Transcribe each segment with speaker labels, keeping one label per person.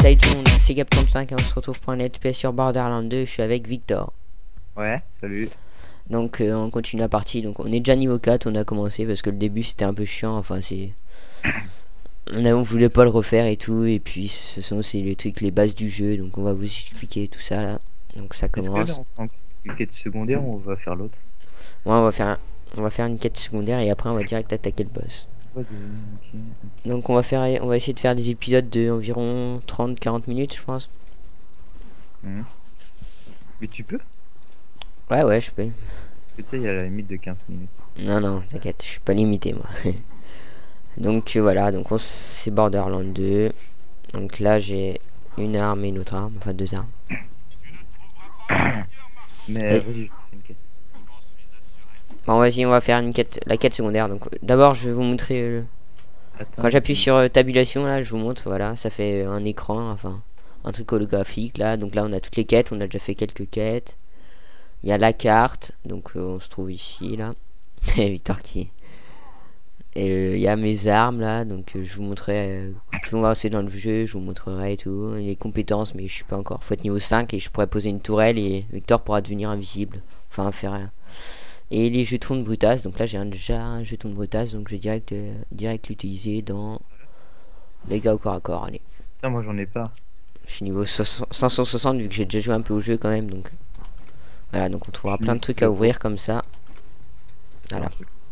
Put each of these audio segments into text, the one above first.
Speaker 1: salut tout le monde, c'est Gap35 et on se retrouve pour un let's play sur Borderlands 2, je suis avec Victor.
Speaker 2: Ouais, salut.
Speaker 1: Donc on continue la partie, donc on est déjà niveau 4, on a commencé parce que le début c'était un peu chiant, enfin c'est... On voulait pas le refaire et tout, et puis ce sont c'est les trucs, les bases du jeu, donc on va vous expliquer tout ça là. Donc ça commence.
Speaker 2: Est-ce que là, on prend une quête secondaire ou on va faire l'autre?
Speaker 1: Ouais, on va faire une quête secondaire et après on va direct attaquer le boss. Donc on va essayer de faire des épisodes de environ 30-40 minutes je pense.
Speaker 2: Mais tu peux?
Speaker 1: Ouais, je peux.
Speaker 2: Parce que tu sais, il y a la limite de 15 minutes.
Speaker 1: Non, t'inquiète, je suis pas limité moi. Donc voilà, donc c'est Borderlands 2. Donc là j'ai une arme et une autre arme, enfin deux armes.
Speaker 2: Mais vas-y, je fais une quête.
Speaker 1: Bon vas-y, on va faire la quête secondaire. Donc d'abord je vais vous montrer
Speaker 2: Attends,
Speaker 1: quand j'appuie sur tabulation là, je vous montre, voilà, ça fait un écran, enfin un truc holographique là. Donc là on a toutes les quêtes, on a déjà fait quelques quêtes. Il y a la carte, donc on se trouve ici là. Et Victor qui... Et il y a mes armes là, donc je vous montrerai, plus on va avancer dans le jeu, je vous montrerai et tout, les compétences, mais je suis pas encore, faut être niveau 5 et je pourrais poser une tourelle et Victor pourra devenir invisible, enfin faire rien. Et les jetons de brutasse, donc là j'ai déjà un jeton de brutasse, donc je vais direct l'utiliser dans dégâts au corps à corps, allez.
Speaker 2: Putain, moi j'en ai pas.
Speaker 1: Je suis niveau 560 vu que j'ai déjà joué un peu au jeu quand même, donc voilà, donc on trouvera plein de trucs à ouvrir comme ça. Voilà.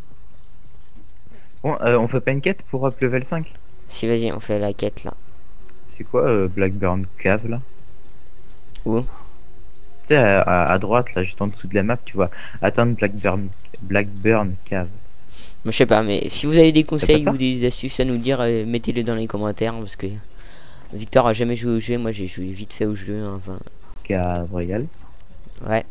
Speaker 2: Bon, on fait pas une quête pour up level 5?
Speaker 1: Si vas-y, on fait la quête là.
Speaker 2: C'est quoi Blackburn Cave là?
Speaker 1: Où?
Speaker 2: Tu sais, à droite, là, juste en dessous de la map, tu vois, atteindre Blackburn Cave.
Speaker 1: Moi, je sais pas, mais si vous avez des conseils
Speaker 2: pas
Speaker 1: ou des astuces à nous dire, mettez-les dans les commentaires parce que Victor a jamais joué au jeu, moi j'ai joué vite fait au jeu, hein, enfin.
Speaker 2: Cave régal.
Speaker 1: Ouais.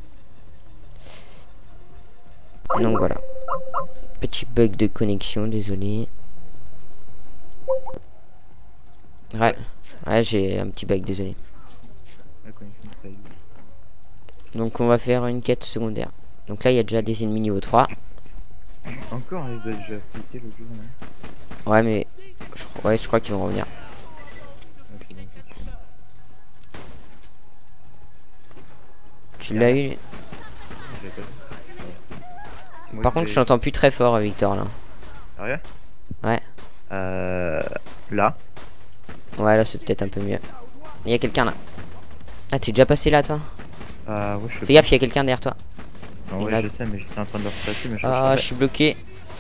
Speaker 1: Donc voilà. Petit bug de connexion, désolé. Ouais, j'ai un petit bug, désolé. Donc on va faire une quête secondaire. Donc là il y a déjà des ennemis niveau 3.
Speaker 2: Encore, ils ont déjà fliqué le jeu, hein.
Speaker 1: Ouais mais je crois qu'ils vont revenir. Tu l'as eu? Par contre je t'entends plus très fort Victor là.
Speaker 2: Sérieux?
Speaker 1: Ouais.
Speaker 2: Là.
Speaker 1: Ouais là c'est peut-être un peu mieux. Il y a quelqu'un là. Ah t'es déjà passé là toi?
Speaker 2: Ouais, je
Speaker 1: Fais gaffe, il y a quelqu'un derrière toi.
Speaker 2: Non, ouais, je sais, mais j'étais en train de leur passer, mais
Speaker 1: je suis bloqué.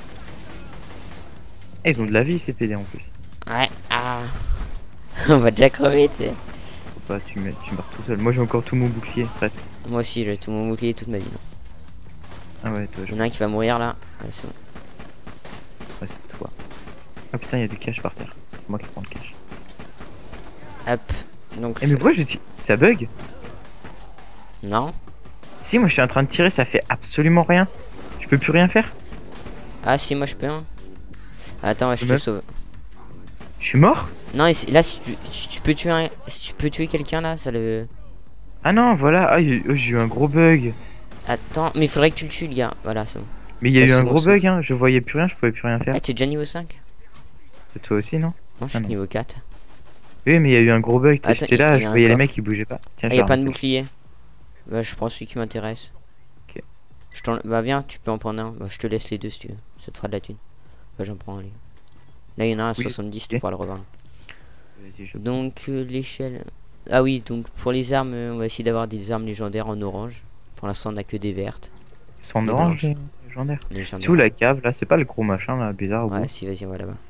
Speaker 2: Eh, ils ont de la vie ces PD en plus.
Speaker 1: Ouais, on va déjà crever, tu sais.
Speaker 2: Faut pas, tu meurs tout seul. Moi j'ai encore tout mon bouclier, presque.
Speaker 1: Moi aussi, j'ai tout mon bouclier toute ma vie.
Speaker 2: Ah ouais, toi,
Speaker 1: Il y en a un qui va mourir là. Ouais, c'est bon.
Speaker 2: Ouais, c'est toi. Ah putain, il y a du cash par terre. C'est moi qui prends le cash.
Speaker 1: Hop. Donc.
Speaker 2: Eh, mais pourquoi ça bug?
Speaker 1: Non.
Speaker 2: Si, moi je suis en train de tirer, ça fait absolument rien. Je peux plus rien faire.
Speaker 1: Ah, si, moi je peux. Hein. Attends, je te sauve.
Speaker 2: Je suis mort?
Speaker 1: Non, là, si tu peux tuer quelqu'un là, ça le.
Speaker 2: Ah non, voilà. Ah, j'ai eu un gros bug.
Speaker 1: Attends, mais il faudrait que tu le tues, le gars. Voilà, c'est bon.
Speaker 2: Mais il y a eu un gros bug, hein. Je voyais plus rien, je pouvais plus rien faire.
Speaker 1: Ah, t'es déjà niveau 5?
Speaker 2: Toi aussi, non?
Speaker 1: Non, je suis niveau 4.
Speaker 2: Oui, mais il y a eu un gros bug. J'étais là, je voyais les mecs qui bougeaient pas. Tiens,
Speaker 1: il y a pas de bouclier. Bah, je prends celui qui m'intéresse.
Speaker 2: Ok.
Speaker 1: Bah, viens, tu peux en prendre un. Bah, je te laisse les deux si tu veux. Ça te fera de la thune. Bah, j'en prends un. Là, il y en a un à 70, tu pourras le revendre. Donc, l'échelle. Ah oui, donc pour les armes, on va essayer d'avoir des armes légendaires en orange. Pour l'instant, on a que des vertes.
Speaker 2: Ils sont en orange, légendaires.
Speaker 1: C'est
Speaker 2: où la cave là? C'est pas le gros machin là, bizarre.
Speaker 1: Ouais, si, vas-y, on va là-bas.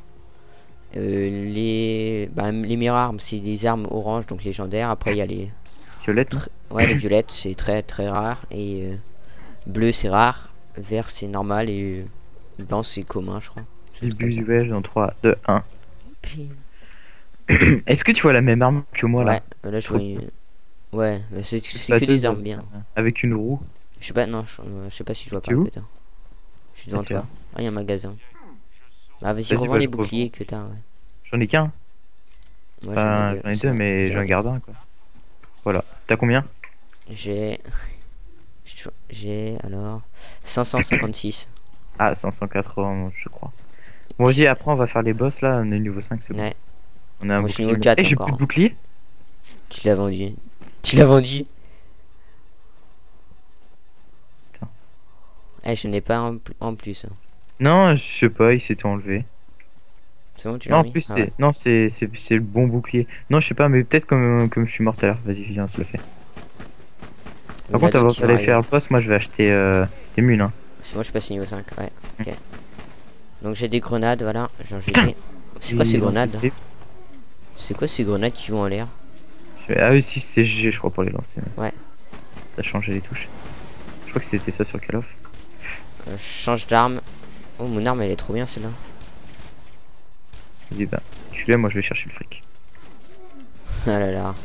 Speaker 1: Les meilleures armes, c'est les armes orange, donc légendaires. Après, il y a les
Speaker 2: violettes.
Speaker 1: Ouais, les violettes, c'est très rare. Et bleu, c'est rare. Vert, c'est normal. Et blanc, c'est commun, je crois.
Speaker 2: Visuel dans 3, 2, 1. Est-ce que tu vois la même arme que moi là?
Speaker 1: Ouais, là je vois Ouais, c'est que des armes bien.
Speaker 2: Avec une roue.
Speaker 1: Je sais pas, non, je sais pas si je vois pas que t'as. Je suis devant toi. Ah, il y a un magasin. Bah, vas-y, revends les boucliers que t'as, ouais.
Speaker 2: J'en ai qu'un.
Speaker 1: Enfin,
Speaker 2: j'en ai deux, mais j'en garde un quoi. Voilà. T'as combien?
Speaker 1: J'ai alors 556.
Speaker 2: Ah, 580, je crois. Bon, vas-y, après on va faire les boss là. On est niveau 5, c'est bon.
Speaker 1: Ouais.
Speaker 2: On a un
Speaker 1: Moi, je suis niveau
Speaker 2: bouclier.
Speaker 1: 4
Speaker 2: j'ai
Speaker 1: encore.
Speaker 2: plus de bouclier.
Speaker 1: Tu l'as vendu. Tu l'as vendu.
Speaker 2: Attends.
Speaker 1: Eh, je n'ai pas en plus. Hein.
Speaker 2: Non, je sais pas, il s'était enlevé.
Speaker 1: C'est bon, tu
Speaker 2: Non,
Speaker 1: l'as
Speaker 2: en
Speaker 1: mis?
Speaker 2: plus,
Speaker 1: Ah ouais.
Speaker 2: c'est non, c'est le bon bouclier. Non, je sais pas, mais peut-être comme je suis mort tout à l'heure. Vas-y, viens, on se le fait.
Speaker 1: Il
Speaker 2: Par
Speaker 1: y en a
Speaker 2: contre, avant
Speaker 1: d'autres qui vont
Speaker 2: d'aller
Speaker 1: arriver.
Speaker 2: faire le poste, moi je vais acheter des mules. Hein.
Speaker 1: C'est moi, je passe niveau 5. Ouais, ok. Donc j'ai des grenades, voilà. J'en
Speaker 2: Putain.
Speaker 1: jeté. C'est quoi ces
Speaker 2: Ils l'ont
Speaker 1: grenades?
Speaker 2: pété.
Speaker 1: C'est quoi ces grenades qui vont en l'air?
Speaker 2: Ah oui, si, c'est G, je crois, pour les lancer.
Speaker 1: Ouais.
Speaker 2: Ça a changé les touches. Je crois que c'était ça sur Call of.
Speaker 1: Je change d'arme. Oh, mon arme, elle est trop bien celle-là.
Speaker 2: Vas-y, bah, tu l'as, moi je vais chercher le fric.
Speaker 1: Ah là là.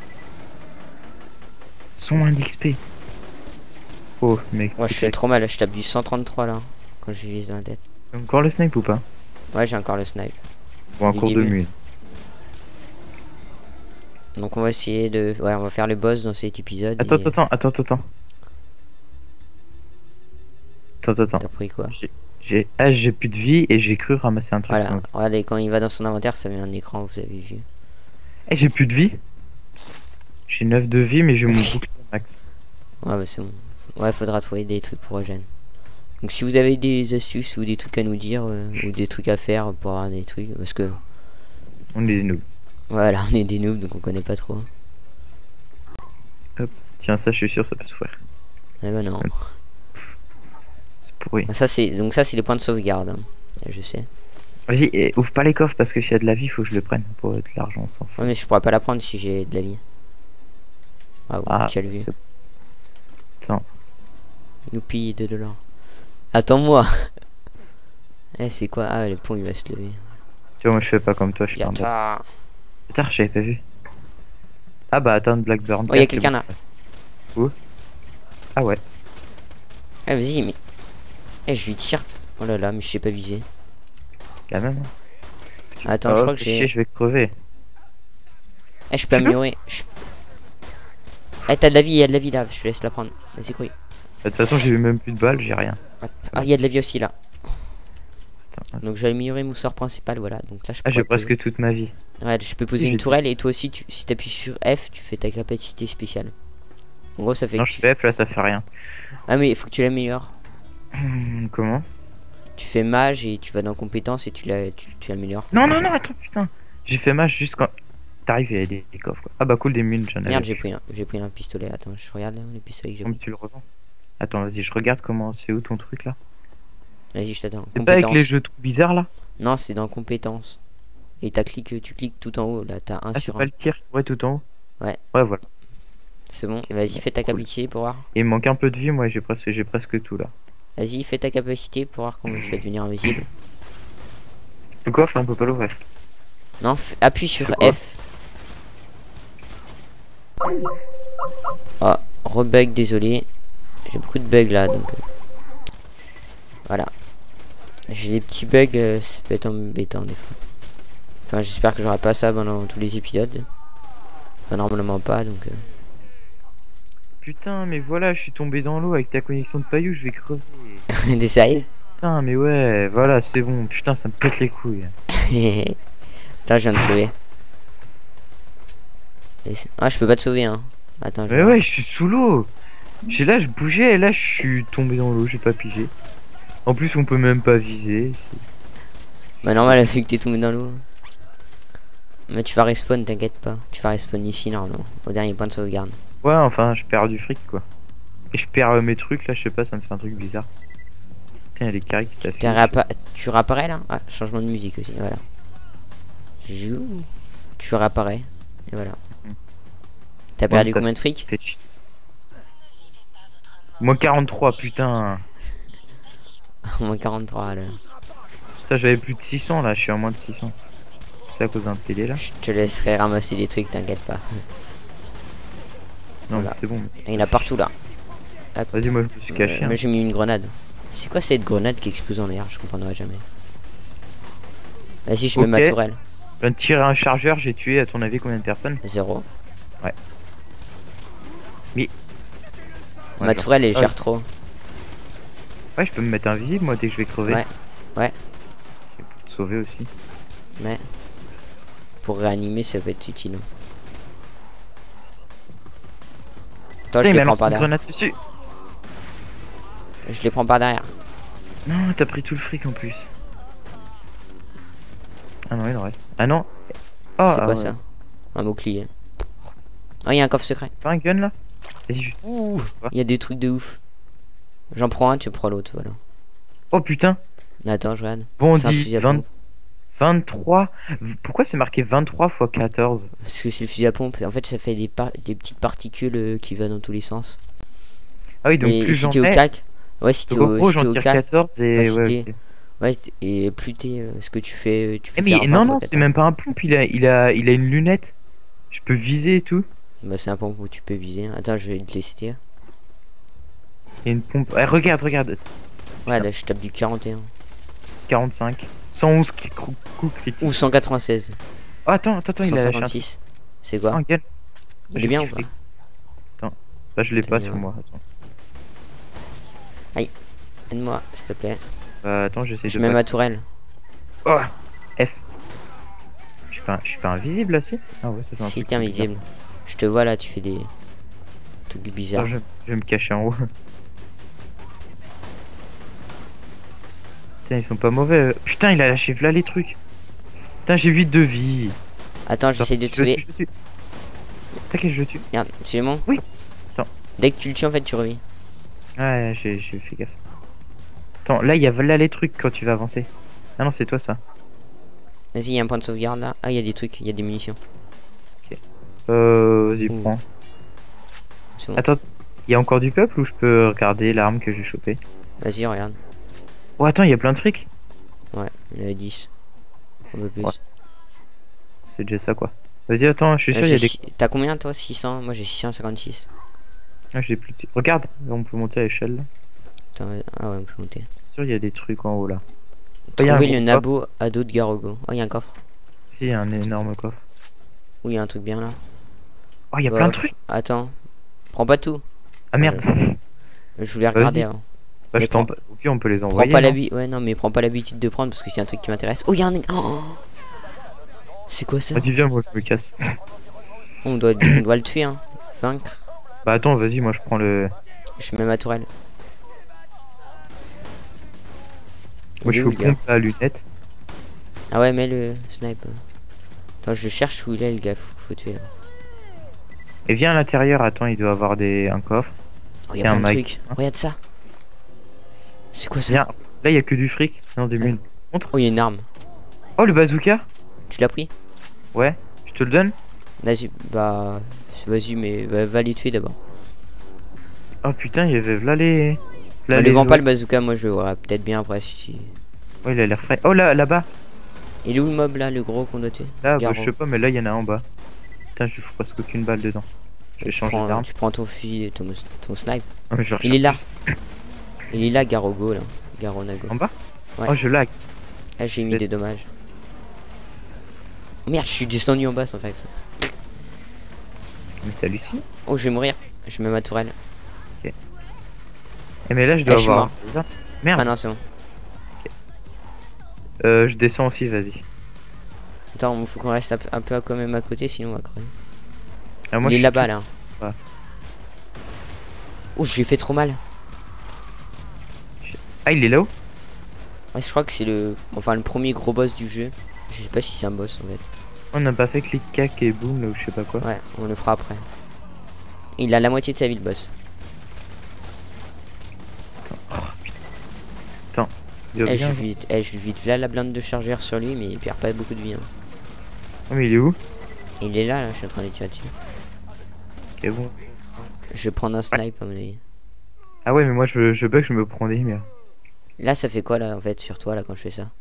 Speaker 2: Son 1 d'XP. Oh, mec.
Speaker 1: Moi, je fais trop mal. Je tape du 133 là. Quand je vise dans la tête.
Speaker 2: Encore le snipe ou pas?
Speaker 1: Ouais, j'ai encore le snipe.
Speaker 2: Ou un
Speaker 1: Du
Speaker 2: cours de
Speaker 1: début.
Speaker 2: mule.
Speaker 1: Donc on va essayer de... Ouais, on va faire le boss dans cet épisode.
Speaker 2: Attends,
Speaker 1: et-
Speaker 2: attends, attends, attends. Attends.
Speaker 1: T'as pris quoi?
Speaker 2: J'ai plus de vie et j'ai cru ramasser un truc.
Speaker 1: Voilà.
Speaker 2: Donc.
Speaker 1: Regardez, quand il va dans son inventaire, ça met un écran, vous avez vu.
Speaker 2: J'ai plus de vie. J'ai 9 de vie, mais j'ai mon bouclier max.
Speaker 1: Ouais, bah c'est bon. Ouais, faudra trouver des trucs pour Eugène. Donc si vous avez des astuces ou des trucs à nous dire, ou des trucs à faire pour avoir des trucs, parce que
Speaker 2: On est des noobs.
Speaker 1: voilà, on est des noobs donc on connaît pas trop.
Speaker 2: Tiens, ça, je suis sûr, ça peut se faire.
Speaker 1: Eh ben non.
Speaker 2: C'est pourri.
Speaker 1: Ah, ça c'est donc ça c'est les points de sauvegarde. Hein. Je sais.
Speaker 2: Vas-y, ouvre pas les coffres parce que s'il y a de la vie, faut que je le prenne. Pour de l'argent, on s'en fout.
Speaker 1: Ouais, mais je pourrais pas la prendre si j'ai de la vie. Ah ouais,
Speaker 2: Ah,
Speaker 1: quelle vue.
Speaker 2: c'est- Attends.
Speaker 1: Youpi, 2 $. Attends-moi. Eh, c'est quoi? Ah, le pont il va se lever.
Speaker 2: Tu vois, moi je fais pas comme toi, je fais un bot.
Speaker 1: Yata.
Speaker 2: Putain, j'avais pas vu. Ah bah attends, Blackburn.
Speaker 1: Oh, y'a
Speaker 2: c'est
Speaker 1: quelqu'un
Speaker 2: bon.
Speaker 1: là.
Speaker 2: Où? Ah ouais.
Speaker 1: Eh, vas-y, mais. Eh, je lui tire. Oh là là, mais je sais pas viser.
Speaker 2: La même. Hein.
Speaker 1: Attends,
Speaker 2: Oh,
Speaker 1: je crois que
Speaker 2: fais
Speaker 1: j'ai.
Speaker 2: chier, je vais crever.
Speaker 1: Eh, je peux améliorer. Eh, t'as de la vie, il y a de la vie là. Je te laisse la prendre. Vas-y, couille.
Speaker 2: De toute façon, j'ai eu même plus de balles, j'ai rien.
Speaker 1: Hop. Ah, il y a de la vie aussi là.
Speaker 2: Attends.
Speaker 1: Donc, j'ai amélioré mon sort principal. Voilà. Donc là, je
Speaker 2: Ah, j'ai
Speaker 1: pourrais poser-
Speaker 2: presque toute ma vie.
Speaker 1: Ouais, je peux poser
Speaker 2: Si,
Speaker 1: une
Speaker 2: j'ai
Speaker 1: tourelle et toi aussi, si t'appuies sur F, tu fais ta capacité spéciale. En gros, ça fait
Speaker 2: Non,
Speaker 1: que
Speaker 2: je
Speaker 1: tu...
Speaker 2: fais F, là, ça fait rien.
Speaker 1: Ah, mais il faut que tu l'améliores.
Speaker 2: Comment?
Speaker 1: Tu fais mage et tu vas dans compétences et tu l'améliores.
Speaker 2: Non, attends, putain. J'ai fait match juste quand t'arrives et il y a des coffres. Quoi. Ah bah cool, des mules, j'en avais.
Speaker 1: Merde, j'ai pris un pistolet. Attends, je regarde les pistolets que j'ai
Speaker 2: Comme
Speaker 1: pris.
Speaker 2: tu le revends. Attends, vas-y, je regarde comment c'est où ton truc là.
Speaker 1: Vas-y, je t'attends.
Speaker 2: C'est pas avec les jeux tout bizarres là?
Speaker 1: Non, c'est dans compétences. Et tu cliques tout en haut. Là, t'as un
Speaker 2: Ah, c'est
Speaker 1: sur
Speaker 2: pas
Speaker 1: un.
Speaker 2: le tir? Ouais, tout en haut.
Speaker 1: Ouais.
Speaker 2: Ouais, voilà.
Speaker 1: C'est bon. Vas-y, fais ta
Speaker 2: Cool.
Speaker 1: capacité pour voir.
Speaker 2: Il me manque un peu de vie, moi, j'ai presque tout là.
Speaker 1: Vas-y, fais ta capacité pour voir comment tu vas devenir invisible.
Speaker 2: Le coffre, là, on peut pas l'ouvrir.
Speaker 1: Non, appuie sur
Speaker 2: C'est quoi?
Speaker 1: F. Oh, rebug, désolé. J'ai beaucoup de bugs là, donc... Voilà. J'ai des petits bugs, ça peut être embêtant des fois. Enfin, j'espère que j'aurai pas ça pendant tous les épisodes. Enfin, normalement pas, donc...
Speaker 2: Putain, mais voilà, je suis tombé dans l'eau avec ta connexion de paillou, je vais crever.
Speaker 1: T'es sérieux?
Speaker 2: Putain, mais ouais, voilà, c'est bon. Putain, ça me pète les couilles.
Speaker 1: Attends, je viens de sauver. Ah, je peux pas te sauver, hein. Attends, je
Speaker 2: Mais
Speaker 1: vais
Speaker 2: ouais, je suis sous l'eau. Là, je bougeais et là, je suis tombé dans l'eau, j'ai pas pigé. En plus, on peut même pas viser.
Speaker 1: Bah normal, vu que t'es tombé dans l'eau. Mais tu vas respawn, t'inquiète pas. Tu vas respawn ici normalement, au dernier point de sauvegarde.
Speaker 2: Ouais, enfin, je perds du fric quoi. Et je perds mes trucs là, je sais pas, ça me fait un truc bizarre. Putain, il y a les carrés qui t'affichent.
Speaker 1: Tu réapparais là? Ah, changement de musique aussi, voilà. Tu réapparais. Et voilà. T'as perdu
Speaker 2: ça
Speaker 1: combien de fric?
Speaker 2: fait chier. Moins 43, putain.
Speaker 1: Au moins 43 là.
Speaker 2: Putain, j'avais plus de 600 là, je suis à moins de 600. C'est à cause d'un PD là.
Speaker 1: Je te laisserai ramasser des trucs, t'inquiète pas.
Speaker 2: Non,
Speaker 1: Voilà.
Speaker 2: mais c'est bon.
Speaker 1: Il y en a partout là. Hop.
Speaker 2: Vas-y, moi je me suis caché. hein.
Speaker 1: Moi j'ai mis une grenade. C'est quoi cette grenade qui explose en l'air? Je comprendrai jamais. Vas-y, je mets ma
Speaker 2: Ok.
Speaker 1: tourelle.
Speaker 2: Je viens de tirer un chargeur, j'ai tué à ton avis combien de personnes?
Speaker 1: 0.
Speaker 2: Ouais. Mais.
Speaker 1: Ma
Speaker 2: Ouais,
Speaker 1: tourelle elle
Speaker 2: Ah,
Speaker 1: gère trop.
Speaker 2: Ouais, je peux me mettre invisible moi dès que je vais crever.
Speaker 1: Ouais. Ouais.
Speaker 2: Et pour te sauver aussi.
Speaker 1: Mais pour réanimer ça peut être utile. Toi, je les prends par derrière.
Speaker 2: Grenade dessus.
Speaker 1: Je les prends par derrière.
Speaker 2: Non, t'as pris tout le fric en plus. Ah non, il en reste. Ah non. Oh,
Speaker 1: c'est quoi
Speaker 2: ouais.
Speaker 1: ça? Un bouclier. Oh, il y a un coffre secret.
Speaker 2: T'as un gun là? Vas-y,
Speaker 1: Ouh, il y a des trucs de ouf. J'en prends un, tu prends l'autre, voilà.
Speaker 2: Oh putain.
Speaker 1: Attends, je regarde.
Speaker 2: Bon, on
Speaker 1: C'est un
Speaker 2: dit
Speaker 1: fusil à pompe.
Speaker 2: 23. Pourquoi c'est marqué 23 x 14?
Speaker 1: Parce que c'est le fusil à pompe. En fait, ça fait des petites particules qui vont dans tous les sens.
Speaker 2: Ah oui, donc
Speaker 1: Et
Speaker 2: plus
Speaker 1: si
Speaker 2: j'en
Speaker 1: t'es au
Speaker 2: ai.
Speaker 1: cac, ouais, si t'es
Speaker 2: Donc en
Speaker 1: au,
Speaker 2: gros,
Speaker 1: si t'es
Speaker 2: j'en
Speaker 1: au
Speaker 2: tire
Speaker 1: cac,
Speaker 2: 14 et
Speaker 1: enfin, si
Speaker 2: ouais.
Speaker 1: t'es-
Speaker 2: Ok.
Speaker 1: ouais, et plus t'es, ce que tu fais, tu peux
Speaker 2: Eh
Speaker 1: faire.
Speaker 2: mais
Speaker 1: Enfin,
Speaker 2: non,
Speaker 1: faut
Speaker 2: non,
Speaker 1: que
Speaker 2: c'est même pas un pompe, il a une lunette. Je peux viser et tout.
Speaker 1: Bah, c'est un pompe où tu peux viser. Attends, je vais te laisser dire.
Speaker 2: Il y a une pompe. Eh, regarde, regarde.
Speaker 1: Ouais, là, je tape du 41.
Speaker 2: 45. 111 coups critiques.
Speaker 1: Ou 196.
Speaker 2: Oh, attends, il a lâché un truc.
Speaker 1: 156. C'est
Speaker 2: Oh,
Speaker 1: quoi?
Speaker 2: gun.
Speaker 1: Il est bien ou pas?
Speaker 2: Attends. Bah, je l'ai pas
Speaker 1: Attends,
Speaker 2: sur moi. Attends.
Speaker 1: Aide-moi, s'il te plaît.
Speaker 2: Attends, j'essaie
Speaker 1: Je
Speaker 2: de.
Speaker 1: mets ma tourelle.
Speaker 2: Oh F. Je suis pas invisible là, si? Ah ouais, ça fait un
Speaker 1: Si
Speaker 2: truc
Speaker 1: t'es invisible. Je te vois là, tu fais des trucs bizarres.
Speaker 2: bizarre. Je vais me cacher en haut. Putain, ils sont pas mauvais. Putain, il a lâché là les trucs. Putain, j'ai 8 de vie.
Speaker 1: Attends, j'essaie de te tuer.
Speaker 2: T'inquiète, je le tue.
Speaker 1: Regarde, tu es mon?
Speaker 2: Oui. Attends.
Speaker 1: Dès que tu le tues, en fait, tu revis.
Speaker 2: Ouais, j'ai fait gaffe. Attends, là, il y a là les trucs quand tu vas avancer. Ah non, c'est toi ça.
Speaker 1: Vas-y, il y a un point de sauvegarde là. Ah, il y a des trucs, il y a des munitions.
Speaker 2: Vas-y,
Speaker 1: Ouh.
Speaker 2: prends.
Speaker 1: C'est bon.
Speaker 2: Attends, il y a encore du peuple ou je peux regarder l'arme que j'ai chopée?
Speaker 1: Vas-y, regarde.
Speaker 2: Oh, attends, il y a plein de fric.
Speaker 1: Ouais, il y en avait 10. Un peu plus.
Speaker 2: Ouais. C'est déjà ça quoi. Vas-y, attends, je suis sûr, il y a des.
Speaker 1: T'as combien toi? 600? Moi j'ai 656.
Speaker 2: Ah, j'ai plus de. Regarde, on peut monter à l'échelle là.
Speaker 1: Attends, ah ouais, on peut monter.
Speaker 2: Je suis sûr, il y a des trucs en haut là. il y a un
Speaker 1: Trouver le
Speaker 2: gros
Speaker 1: nabo à dos de Garogo. Oh, il y a un coffre.
Speaker 2: Si, il y a un énorme coffre.
Speaker 1: Oh, il y a un truc bien là.
Speaker 2: Oh, il y a
Speaker 1: Bah,
Speaker 2: plein de trucs.
Speaker 1: Attends. Prends pas tout.
Speaker 2: Ah merde.
Speaker 1: Je voulais regarder avant.
Speaker 2: Bah,
Speaker 1: Mais
Speaker 2: je t'en. Au pire, on peut les
Speaker 1: Prends
Speaker 2: envoyer.
Speaker 1: pas
Speaker 2: non
Speaker 1: l'habitude. Ouais, non, mais prends pas l'habitude de prendre parce que c'est un truc qui m'intéresse. Oh, il y a un. Oh, c'est quoi ça?
Speaker 2: Vas-y, viens, moi je me casse.
Speaker 1: On doit le tuer, hein. Vaincre.
Speaker 2: Bah, attends, vas-y, moi je prends le.
Speaker 1: Je mets ma tourelle.
Speaker 2: Moi
Speaker 1: Il
Speaker 2: je
Speaker 1: est
Speaker 2: suis
Speaker 1: où,
Speaker 2: au
Speaker 1: le gars?
Speaker 2: pompe à lunettes.
Speaker 1: Ah ouais, mets le snipe. Attends, je cherche où il est, le gars. Faut tuer là.
Speaker 2: Et viens à l'intérieur, attends, il doit avoir un coffre.
Speaker 1: Oh, il y
Speaker 2: Et
Speaker 1: a
Speaker 2: un
Speaker 1: plein de
Speaker 2: mic.
Speaker 1: trucs. Regarde ça. C'est quoi ça?
Speaker 2: Viens. Là, il y a que du fric. Non, des mines.
Speaker 1: Oh, il y a une arme.
Speaker 2: Oh, le bazooka.
Speaker 1: Tu l'as pris?
Speaker 2: Ouais, je te le donne.
Speaker 1: Vas-y, bah. Vas-y, mais va les tuer d'abord.
Speaker 2: Oh putain, il y avait là les.
Speaker 1: Ne le vends pas le bazooka, moi je le verrai peut-être bien après si.
Speaker 2: Ouais, il a l'air frais. Oh là, là-bas.
Speaker 1: Il est où le mob là, le gros qu'on doit tuer?
Speaker 2: Là, bah,
Speaker 1: Garo.
Speaker 2: je sais pas, mais là, il y en a un en bas. Putain, je fous presque aucune balle dedans. Je vais changer d'arme.
Speaker 1: Tu prends ton fusil, ton snipe.
Speaker 2: Ah, mais je
Speaker 1: Il est là.
Speaker 2: recherche
Speaker 1: Il est là, Garogo là. Garonago.
Speaker 2: plus. En bas.
Speaker 1: Ouais.
Speaker 2: Oh, je lag.
Speaker 1: Ah, j'ai mis des dommages. Oh, merde, je suis descendu en bas sans faire exprès.
Speaker 2: Mais c'est hallucinant.
Speaker 1: Oh, je vais mourir. Je mets ma tourelle.
Speaker 2: Eh, mais là, je dois
Speaker 1: je suis
Speaker 2: avoir. Merde.
Speaker 1: Ah non, c'est bon.
Speaker 2: Je descends aussi, vas-y.
Speaker 1: Attends, il faut qu'on reste un peu quand même à côté, sinon on va crever.
Speaker 2: Ah, moi,
Speaker 1: Il
Speaker 2: je
Speaker 1: est
Speaker 2: suis
Speaker 1: là-bas
Speaker 2: tout-
Speaker 1: là.
Speaker 2: Ouais.
Speaker 1: Oh, je lui ai fait trop mal.
Speaker 2: Ah, il est là-haut.
Speaker 1: Ouais, je crois que c'est le premier gros boss du jeu. Je sais pas si c'est un boss en fait.
Speaker 2: On n'a pas fait clic-cac et boum, là où je sais pas quoi.
Speaker 1: Ouais, on le fera après. Il a la moitié de sa vie le boss.
Speaker 2: Il doit
Speaker 1: Eh,
Speaker 2: bien,
Speaker 1: je lui vite là la blinde de chargeur sur lui, mais il perd pas beaucoup de vie. Hein.
Speaker 2: Oh, mais il est où?
Speaker 1: Il est là, je suis en train de tirer dessus.
Speaker 2: Ok, bon.
Speaker 1: Je vais prendre un snipe à mon avis.
Speaker 2: Ah ouais, mais moi je bug, je me prends des merde.
Speaker 1: Là, ça fait quoi là en fait sur toi là quand je fais ça?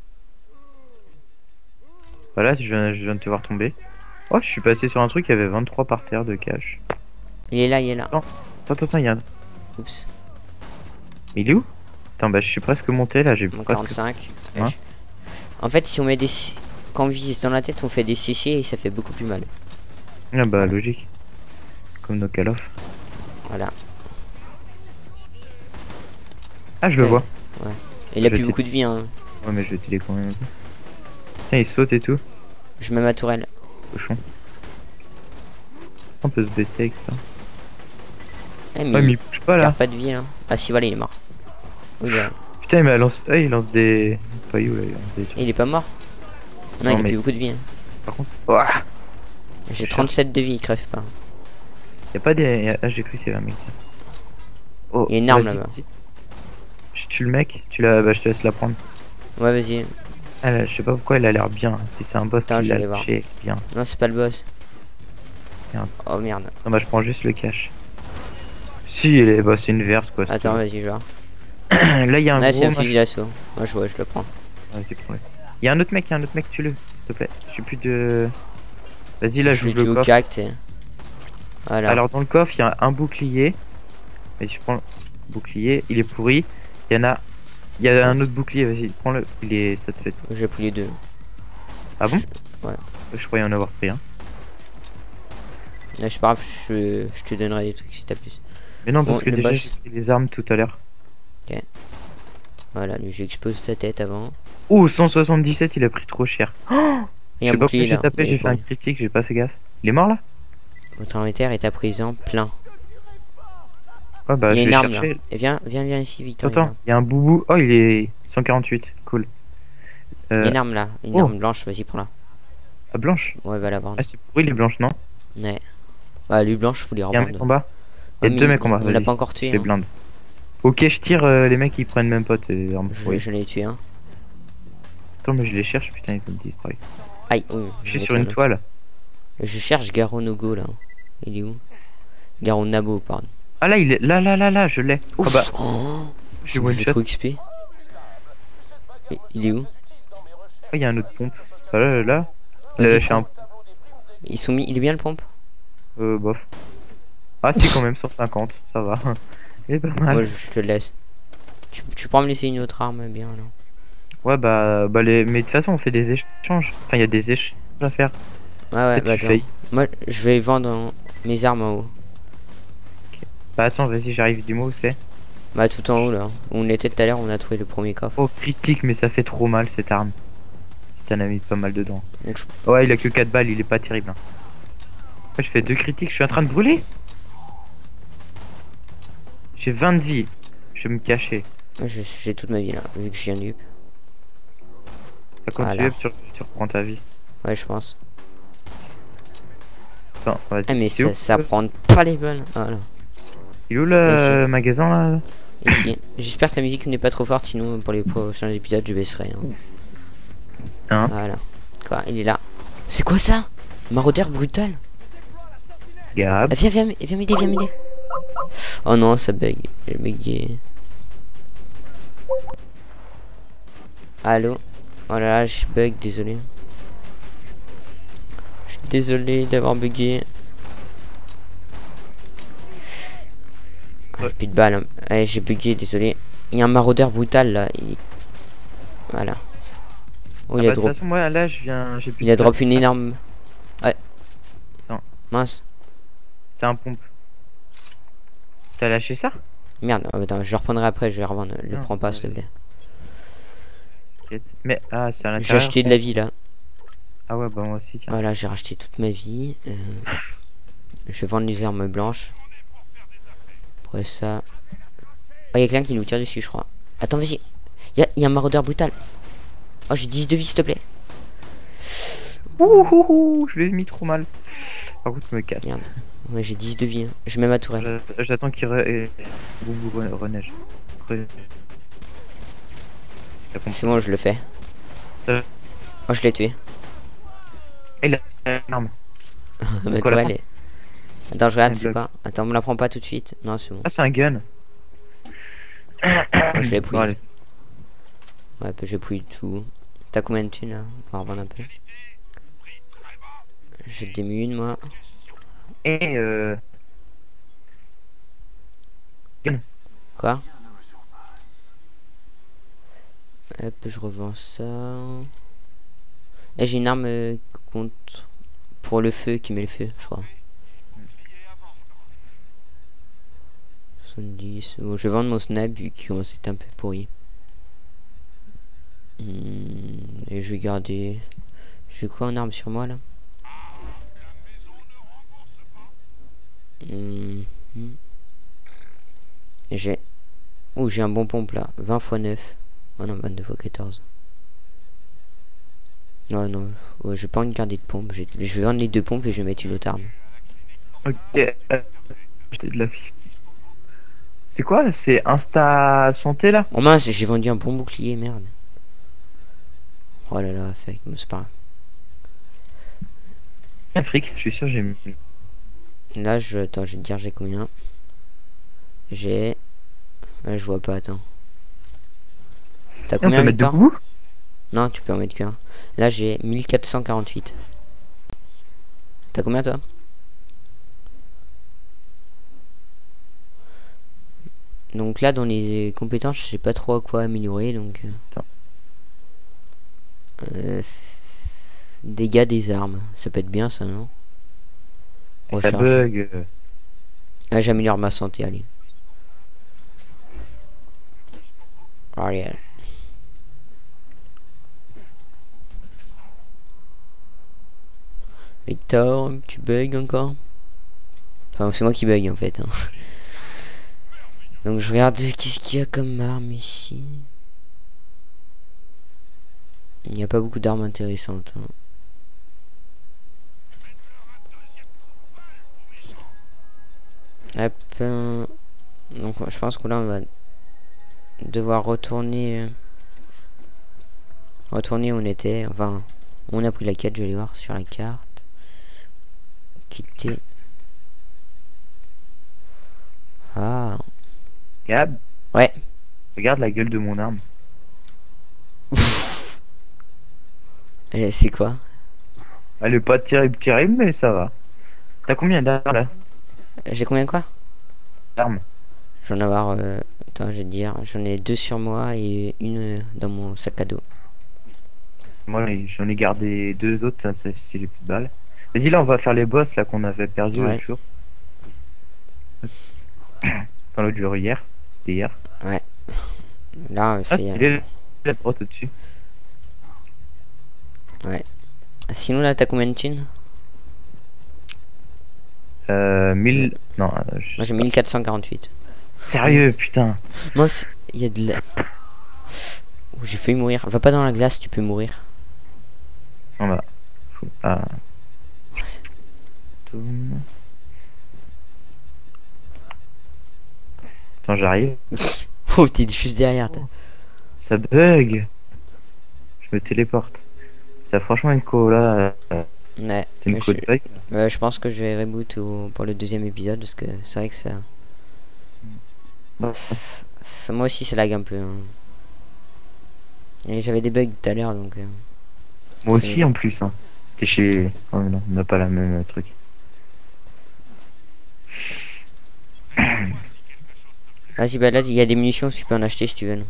Speaker 2: Voilà, je viens de te voir tomber. Oh, je suis passé sur un truc, il y avait 23 par terre de cash.
Speaker 1: Il est là, il est là.
Speaker 2: Attends, il y a un.
Speaker 1: Oups.
Speaker 2: Mais il est où? Attends, bah je suis presque monté là, j'ai
Speaker 1: Mon
Speaker 2: presque.
Speaker 1: 45.
Speaker 2: Hein
Speaker 1: En fait, si on met des. Quand on vise dans la tête, on fait des CC et ça fait beaucoup plus mal.
Speaker 2: Ah bah logique. Comme nos Call of.
Speaker 1: Voilà.
Speaker 2: Ah, je le
Speaker 1: Ouais.
Speaker 2: vois.
Speaker 1: Et il a
Speaker 2: Je
Speaker 1: plus
Speaker 2: t'ai-
Speaker 1: beaucoup de vie. Hein.
Speaker 2: Ouais, mais je vais t'aider quand même un peu. Tiens, il saute et tout.
Speaker 1: Je mets ma tourelle.
Speaker 2: Cochon. On peut se baisser avec ça.
Speaker 1: Eh,
Speaker 2: Ouais, mais il bouge pas là.
Speaker 1: Pas de vie là. Ah si, voilà, il est mort. Oui, là.
Speaker 2: Putain, mais il lance des. Pas où là, il lance des trucs.
Speaker 1: Il est pas mort. Non, il a
Speaker 2: mais...
Speaker 1: plus beaucoup de vie. Hein.
Speaker 2: Par contre. Ouah,
Speaker 1: j'ai 37 de vie, il crève pas.
Speaker 2: Y'a pas des. Ah, j'ai cru qu'il y avait un mec. Oh,
Speaker 1: il y a une arme là-bas.
Speaker 2: Je tue le mec, bah, je te laisse la prendre.
Speaker 1: Ouais, vas-y.
Speaker 2: Ah, là, je sais pas pourquoi il a l'air bien. Si c'est un boss qui l'a lâché, bien.
Speaker 1: Non, c'est pas le boss.
Speaker 2: Merde.
Speaker 1: Oh merde.
Speaker 2: Non, bah je prends juste le cache. Si, bah, c'est une verte quoi.
Speaker 1: Attends, vas-y, je vois.
Speaker 2: Là, il y a un
Speaker 1: là,
Speaker 2: gros.
Speaker 1: c'est un fusil d'assaut. Moi, je vois, je le prends.
Speaker 2: Vas-y, prends-le. Il y a un autre mec, tue-le, s'il te plaît. Je suis plus de. Vas-y, là, je joue le coffre.
Speaker 1: Voilà.
Speaker 2: Alors, dans le coffre, il y a un bouclier. Et je prends le bouclier, il est pourri. Il y a un autre bouclier, vas-y, prends-le. Ça te fait.
Speaker 1: J'ai pris les deux.
Speaker 2: Ah bon?
Speaker 1: Ouais.
Speaker 2: Je croyais en avoir pris un.
Speaker 1: Là, c'est pas grave, je te donnerai des trucs si t'as plus.
Speaker 2: Mais non, parce que déjà, j'ai pris les armes tout à l'heure.
Speaker 1: Ok. Voilà, lui, j'expose sa tête avant.
Speaker 2: Oh, 177, il a pris trop cher. Oh,
Speaker 1: et un bouclier là.
Speaker 2: J'ai fait un critique, j'ai pas fait gaffe. Il est mort là?
Speaker 1: Votre inventaire est à présent plein.
Speaker 2: Oh, bah,
Speaker 1: il y a une arme là. Et viens ici, Victor.
Speaker 2: Attends, il y a un boubou. Oh, il est 148. Cool.
Speaker 1: Il y a une arme là. Une arme blanche, vas-y, prends-la.
Speaker 2: Ah, blanche?
Speaker 1: Ouais, va la vendre.
Speaker 2: Ah, c'est pourri les blanches, non?
Speaker 1: Ouais. Ah, les blanches, faut les revendre.
Speaker 2: Il y a un mec en bas. Il y a deux mecs en bas.
Speaker 1: On l'a pas encore tué.
Speaker 2: Les blindes. Ok, je tire les mecs qui prennent même pas tes armes.
Speaker 1: Je l'ai tué, hein.
Speaker 2: Attends, mais je les cherche, putain, ils ont disparu.
Speaker 1: Aïe, oui.
Speaker 2: Je suis sur une toile.
Speaker 1: Je cherche Garo Nogo là. Il est où? Garo Nabo, pardon.
Speaker 2: Ah là, il est là, je l'ai.
Speaker 1: Oh
Speaker 2: bah.
Speaker 1: J'ai trop XP. Il est où?
Speaker 2: Il y a un autre pompe. Ah là.
Speaker 1: Ils sont mis. Il est bien le pompe?
Speaker 2: Bof. Ah si, quand même, 150, ça va. Il est pas mal.
Speaker 1: Ouais, je te le laisse. Tu pourras me laisser une autre arme bien là.
Speaker 2: Ouais, mais de toute façon, on fait des échanges. Enfin, il y a des échanges à faire.
Speaker 1: Ouais, bah attends. Moi, je vais vendre mes armes en haut.
Speaker 2: Okay. Bah attends, vas-y, j'arrive. Dis-moi où c'est.
Speaker 1: Bah tout en haut là. Où on était tout à l'heure, on a trouvé le premier coffre.
Speaker 2: Oh, critique, mais ça fait trop mal cette arme. Si t'en as mis pas mal dedans. Ouais, il a que 4 balles, il est pas terrible. Hein. Ouais, je fais 2 critiques, je suis en train de brûler. J'ai 20 de vie. Je vais me cacher.
Speaker 1: J'ai toute ma vie là, vu que je suis un dupe.
Speaker 2: Quand tu reprends ta vie.
Speaker 1: Ouais, je pense.
Speaker 2: Attends, vas-y.
Speaker 1: Ah, mais ça prend pas les balles. Voilà.
Speaker 2: Il est où le magasin là?
Speaker 1: Ici. J'espère que la musique n'est pas trop forte, sinon pour les prochains épisodes je baisserai.
Speaker 2: Hein.
Speaker 1: Voilà. Quoi, il est là. C'est quoi ça? Maraudeur brutal.
Speaker 2: Gab.
Speaker 1: Viens m'aider, Oh non, ça bug. J'ai bugué. Allô? Oh là là, je bug, désolé. Je suis désolé d'avoir bugué. J'ai plus de balles. Allez, j'ai bugué, désolé. Il y a un maraudeur brutal là. Voilà. Oh, il a drop.
Speaker 2: De toute façon, moi là,
Speaker 1: il a drop une énorme. Ouais.
Speaker 2: Non.
Speaker 1: Mince.
Speaker 2: C'est un pompe. T'as lâché ça?
Speaker 1: Merde, attends, je le reprendrai après, je vais revendre. Le prends pas, s'il te plaît.
Speaker 2: Mais c'est à l'intérieur.
Speaker 1: J'ai acheté de la vie là.
Speaker 2: Ah ouais, bah moi aussi. Tiens.
Speaker 1: Voilà, j'ai racheté toute ma vie. Je vais vendre les armes blanches. Après ça. Oh, y'a quelqu'un qui nous tire dessus, je crois. Attends, vas-y. Y a un maraudeur brutal. Oh, j'ai 10 de vie, s'il te plaît.
Speaker 2: Ouh, je l'ai mis trop mal. Par contre, je me casse.
Speaker 1: Merde. Ouais, j'ai 10 de vie. Hein. Je mets ma tourelle.
Speaker 2: J'attends qu'il reneige.
Speaker 1: C'est bon, je le fais. Oh, je l'ai tué.
Speaker 2: Il a une arme.
Speaker 1: Ma tourelle est... Attends, je regarde, c'est quoi? Attends, me la prends pas tout de suite. Non, c'est bon.
Speaker 2: Ah, c'est un gun.
Speaker 1: Je l'ai pris. Ouais, bah, j'ai pris tout. T'as combien de thunes là? On va revendre un peu. J'ai des munes, moi.
Speaker 2: Et
Speaker 1: Quoi? Hop, je revends ça. Et j'ai une arme contre pour le feu qui met le feu, je crois. 70. Bon, je vais vendre mon snap vu qu'il commence à être un peu pourri. Et je vais garder. J'ai quoi en arme sur moi là? J'ai... Ouh, j'ai un bon pompe là. 20 x 9. Oh non, 22 x 14. Non, non. Ouais, je vais pas en garder de pompe. Je vais vendre les 2 pompes et je vais mettre une autre arme.
Speaker 2: Ok. Acheter de la vie. C'est quoi? C'est Insta Santé là?
Speaker 1: Oh mince, j'ai vendu un bon bouclier, merde. Oh là là, fait, c'est pas grave.
Speaker 2: Afrique, je suis sûr j'ai mis.
Speaker 1: Là, attends, je vais te dire j'ai combien. J'ai... Ouais, je vois pas, attends. T'as
Speaker 2: On peut
Speaker 1: combien
Speaker 2: mettre
Speaker 1: toi?
Speaker 2: debout?
Speaker 1: Non, tu peux en mettre qu'un. Là, j'ai 1448. T'as combien toi? Donc là, dans les compétences, je sais pas trop à quoi améliorer, donc... dégâts des armes. Ça peut être bien, ça, non?
Speaker 2: Ça
Speaker 1: Recharge.
Speaker 2: bug.
Speaker 1: Ah, j'améliore ma santé, allez. Arrière. Victor, tu bugs encore? Enfin, c'est moi qui bug en fait. Hein. Donc je regarde qu'est-ce qu'il y a comme arme ici. Il n'y a pas beaucoup d'armes intéressantes. Hein. Hop, donc je pense que là on va devoir retourner où on était. Enfin, on a pris la quête, je vais aller voir sur la carte. Quitter. Ah.
Speaker 2: Gab.
Speaker 1: Ouais.
Speaker 2: Regarde la gueule de mon arme.
Speaker 1: C'est quoi?
Speaker 2: Elle est pas terrible, mais ça va. T'as combien d'armes là?
Speaker 1: J'ai combien quoi?
Speaker 2: D'armes.
Speaker 1: J'en ai avoir... attends, je vais te dire. J'en ai 2 sur moi et une dans mon sac à dos.
Speaker 2: Moi j'en ai gardé 2 autres, ça c'est les plus balles. Vas-y là on va faire les boss là qu'on avait perdu
Speaker 1: Ouais.
Speaker 2: l'autre jour. Enfin l'autre jour hier. C'était hier.
Speaker 1: Ouais. Là
Speaker 2: Ah
Speaker 1: c'est...
Speaker 2: stylé la droite au-dessus.
Speaker 1: ouais. Sinon là t'as combien de thunes?
Speaker 2: 1000... Non,
Speaker 1: Moi j'ai 1448.
Speaker 2: Sérieux putain.
Speaker 1: Moi il y a de la... Oh, j'ai failli mourir. Va pas dans la glace, tu peux mourir.
Speaker 2: On va... Ah. Attends j'arrive.
Speaker 1: Oh t'es juste derrière.
Speaker 2: Ça bug. Je me téléporte. Ça franchement une co là.
Speaker 1: Ouais.
Speaker 2: C'est une co de bug.
Speaker 1: Je pense que je vais reboot pour le 2e épisode parce que c'est vrai que ça... Moi aussi ça lag un peu. Hein. Et j'avais des bugs tout à l'heure donc...
Speaker 2: Moi aussi en plus. Hein. T'es chez... Oh non, on n'a pas la même truc.
Speaker 1: Vas-y bah là il y a des munitions, tu peux en acheter si tu veux.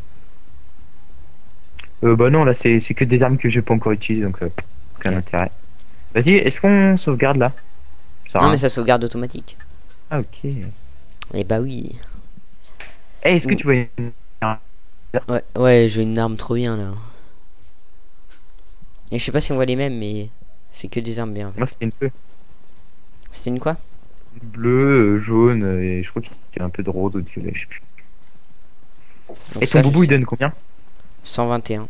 Speaker 2: Bah non là c'est que des armes que j'ai pas encore utilisées donc aucun intérêt. Vas-y, est-ce qu'on sauvegarde là?
Speaker 1: Non mais ça sauvegarde automatique.
Speaker 2: Ah ok.
Speaker 1: Et bah oui.
Speaker 2: Hey, est-ce que tu vois une...
Speaker 1: Ouais, j'ai une arme trop bien là. Et je sais pas si on voit les mêmes mais c'est que des armes bien. En fait.
Speaker 2: Moi c'était une bleue.
Speaker 1: C'était une quoi?
Speaker 2: Bleu, jaune et je crois qu'il y a un peu de rose ou de violet, je sais plus.
Speaker 1: Donc
Speaker 2: et
Speaker 1: ça,
Speaker 2: ton boubou il donne combien?
Speaker 1: 121.